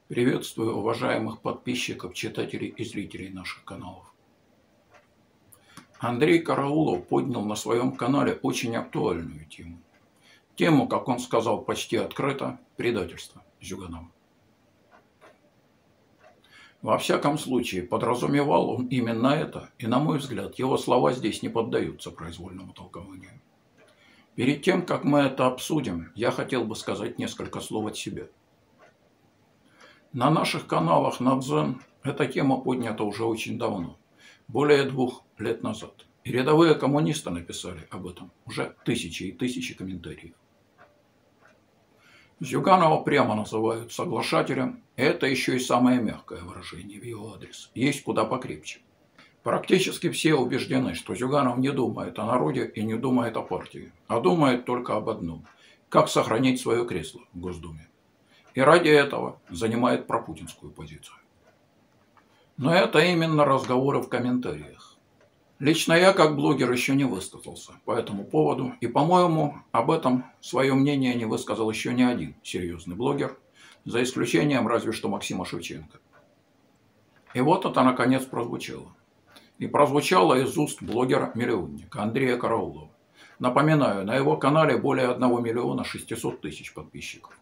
Приветствую уважаемых подписчиков, читателей и зрителей наших каналов. Андрей Караулов поднял на своем канале очень актуальную тему. Тему, как он сказал почти открыто, предательства Зюганова. Во всяком случае, подразумевал он именно это, и, на мой взгляд, его слова здесь не поддаются произвольному толкованию. Перед тем, как мы это обсудим, я хотел бы сказать несколько слов от себя. На наших каналах на Дзен эта тема поднята уже очень давно, более 2 лет назад. И рядовые коммунисты написали об этом уже тысячи и тысячи комментариев. Зюганова прямо называют соглашателем, и это еще и самое мягкое выражение в его адрес. Есть куда покрепче. Практически все убеждены, что Зюганов не думает о народе и не думает о партии, а думает только об одном – как сохранить свое кресло в Госдуме. И ради этого занимает пропутинскую позицию. Но это именно разговоры в комментариях. Лично я, как блогер, еще не высказался по этому поводу, и, по-моему, об этом свое мнение не высказал еще ни один серьезный блогер, за исключением разве что Максима Шевченко. И вот это наконец прозвучало. И прозвучало из уст блогера-миллионника Андрея Караулова. Напоминаю, на его канале более 1 600 000 подписчиков.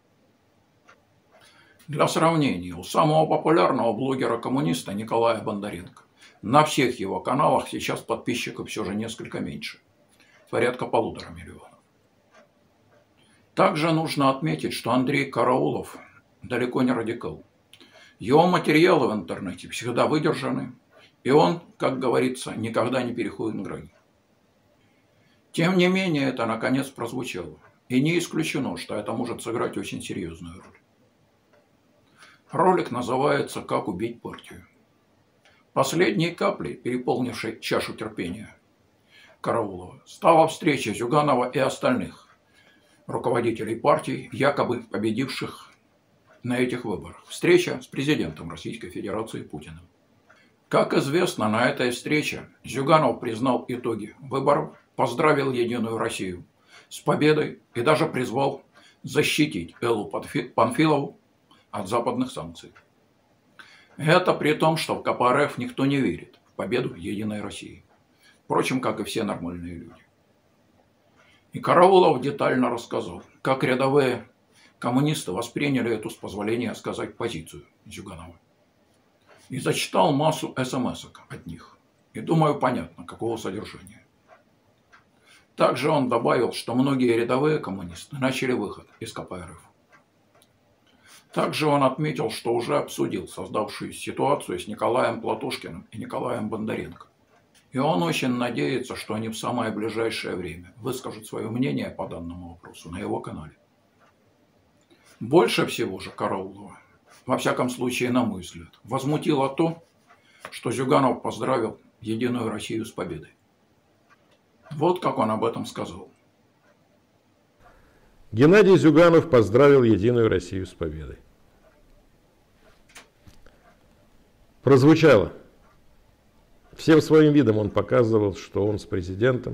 Для сравнения, у самого популярного блогера-коммуниста Николая Бондаренко на всех его каналах сейчас подписчиков все же несколько меньше, порядка 1,5 миллиона. Также нужно отметить, что Андрей Караулов далеко не радикал. Его материалы в интернете всегда выдержаны, и он, как говорится, никогда не переходит грани. Тем не менее, это наконец прозвучало, и не исключено, что это может сыграть очень серьезную роль. Ролик называется «Как убить партию». Последней каплей, переполнившей чашу терпения Караулова, стала встреча Зюганова и остальных руководителей партий, якобы победивших на этих выборах. Встреча с президентом Российской Федерации Путиным. Как известно, на этой встрече Зюганов признал итоги выборов, поздравил Единую Россию с победой и даже призвал защитить Эллу Панфилову от западных санкций. Это при том, что в КПРФ никто не верит в победу Единой России. Впрочем, как и все нормальные люди. И Караулов детально рассказал, как рядовые коммунисты восприняли эту, с позволения сказать, позицию Зюганова. И зачитал массу смс-ок от них. И думаю, понятно, какого содержания. Также он добавил, что многие рядовые коммунисты начали выход из КПРФ. Также он отметил, что уже обсудил создавшуюся ситуацию с Николаем Платошкиным и Николаем Бондаренко. И он очень надеется, что они в самое ближайшее время выскажут свое мнение по данному вопросу на его канале. Больше всего же Караулова, во всяком случае, на мой взгляд, возмутило то, что Зюганов поздравил Единую Россию с победой. Вот как он об этом сказал. Геннадий Зюганов поздравил Единую Россию с победой. Прозвучало. Всем своим видом он показывал, что он с президентом.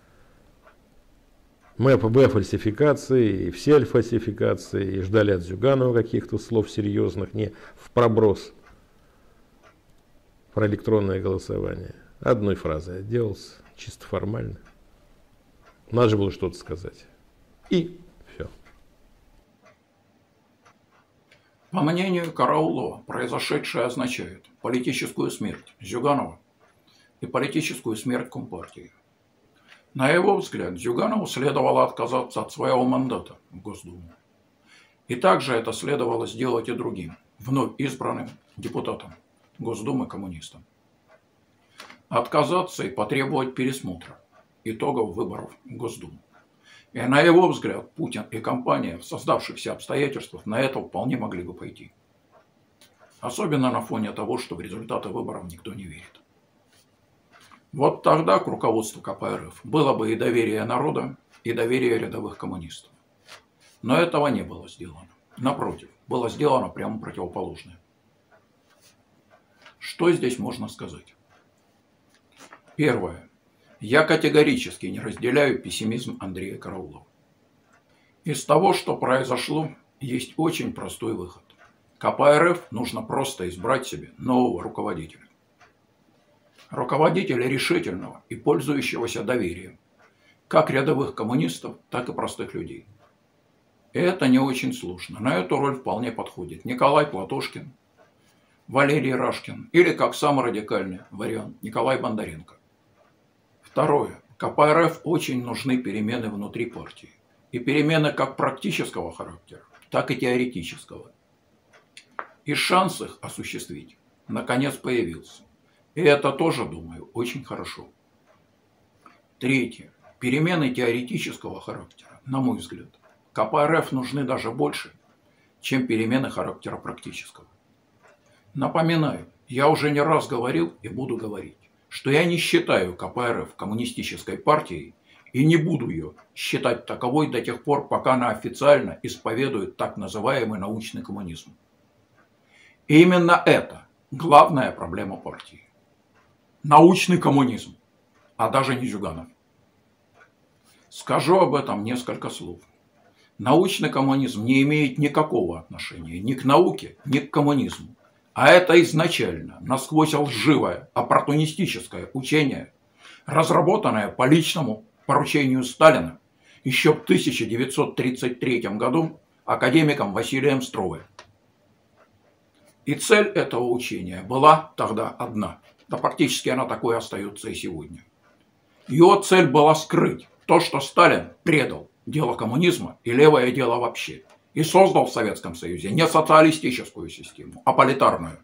Мы об фальсификации, и все фальсификации, и ждали от Зюганова каких-то слов серьезных, не в проброс про электронное голосование. Одной фразой отделался, чисто формально. Надо же было что-то сказать. И все. По мнению Караулова, произошедшее означает политическую смерть Зюганова и политическую смерть Компартии. На его взгляд, Зюганову следовало отказаться от своего мандата в Госдуму. И также это следовало сделать и другим, вновь избранным депутатам Госдумы коммунистам. Отказаться и потребовать пересмотра итогов выборов в Госдуму. И на его взгляд, Путин и компания в создавшихся обстоятельствах на это вполне могли бы пойти. Особенно на фоне того, что в результаты выборов никто не верит. Вот тогда к руководству КПРФ было бы и доверие народа, и доверие рядовых коммунистов. Но этого не было сделано. Напротив, было сделано прямо противоположное. Что здесь можно сказать? Первое. Я категорически не разделяю пессимизм Андрея Караулова. Из того, что произошло, есть очень простой выход. КПРФ нужно просто избрать себе нового руководителя. Руководителя решительного и пользующегося доверием, как рядовых коммунистов, так и простых людей. И это не очень сложно. На эту роль вполне подходит Николай Платошкин, Валерий Рашкин или, как самый радикальный вариант, Николай Бондаренко. Второе. КПРФ очень нужны перемены внутри партии. И перемены как практического характера, так и теоретического. И шанс их осуществить наконец появился. И это тоже, думаю, очень хорошо. Третье. Перемены теоретического характера, на мой взгляд, КПРФ нужны даже больше, чем перемены характера практического. Напоминаю, я уже не раз говорил и буду говорить, что я не считаю КПРФ коммунистической партией и не буду ее считать таковой до тех пор, пока она официально исповедует так называемый научный коммунизм. И именно это главная проблема партии. Научный коммунизм, а даже не Зюганов. Скажу об этом несколько слов. Научный коммунизм не имеет никакого отношения ни к науке, ни к коммунизму. А это изначально насквозь лживое, оппортунистическое учение, разработанное по личному поручению Сталина еще в 1933 году академиком Василием Стровой. И цель этого учения была тогда одна, да практически она такой остается и сегодня. Его цель была скрыть то, что Сталин предал дело коммунизма и левое дело вообще, и создал в Советском Союзе не социалистическую систему, а политарную.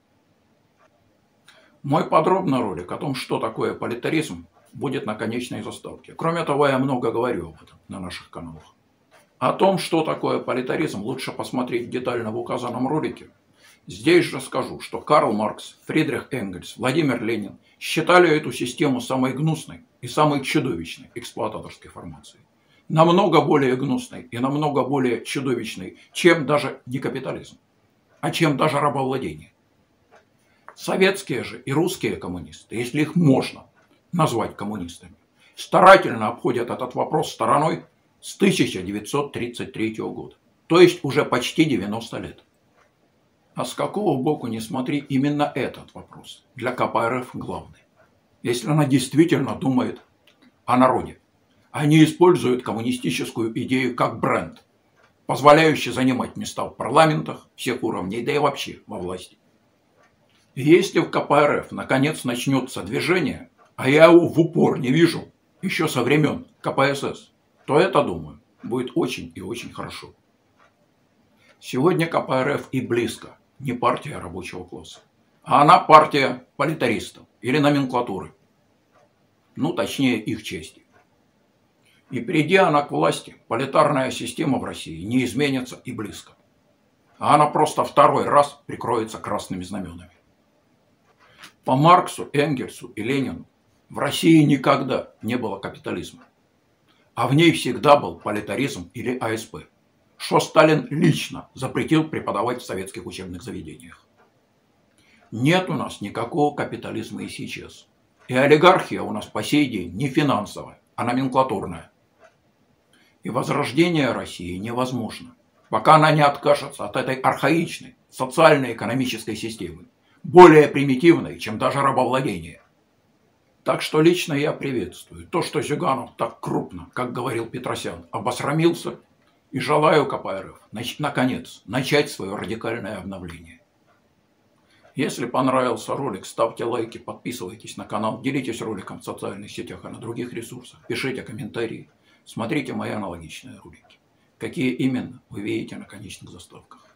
Мой подробный ролик о том, что такое политаризм, будет на конечной заставке. Кроме того, я много говорю об этом на наших каналах. О том, что такое политаризм, лучше посмотреть детально в указанном ролике. Здесь же скажу, что Карл Маркс, Фридрих Энгельс, Владимир Ленин считали эту систему самой гнусной и самой чудовищной эксплуататорской формацией. Намного более гнусной и намного более чудовищной, чем даже не капитализм, а чем даже рабовладение. Советские же и русские коммунисты, если их можно назвать коммунистами, старательно обходят этот вопрос стороной с 1933 года, то есть уже почти 90 лет. А с какого боку не смотри, именно этот вопрос для КПРФ главный. Если она действительно думает о народе, а не использует коммунистическую идею как бренд, позволяющий занимать места в парламентах всех уровней, да и вообще во власти. И если в КПРФ наконец начнется движение, а я его в упор не вижу еще со времен КПСС, то это, думаю, будет очень и очень хорошо. Сегодня КПРФ и близко не партия рабочего класса, а она партия политаристов или номенклатуры. Ну, точнее, их части. И придя она к власти, политарная система в России не изменится и близко. А она просто второй раз прикроется красными знаменами. По Марксу, Энгельсу и Ленину в России никогда не было капитализма. А в ней всегда был политаризм или АСП, что Сталин лично запретил преподавать в советских учебных заведениях. Нет у нас никакого капитализма и сейчас. И олигархия у нас по сей день не финансовая, а номенклатурная. И возрождение России невозможно, пока она не откажется от этой архаичной социально-экономической системы, более примитивной, чем даже рабовладение. Так что лично я приветствую то, что Зюганов так крупно, как говорил Петросян, обосрамился, и желаю КПРФ, наконец, начать свое радикальное обновление. Если понравился ролик, ставьте лайки, подписывайтесь на канал, делитесь роликом в социальных сетях и на других ресурсах, пишите комментарии, смотрите мои аналогичные ролики. Какие именно вы видите на конечных заставках.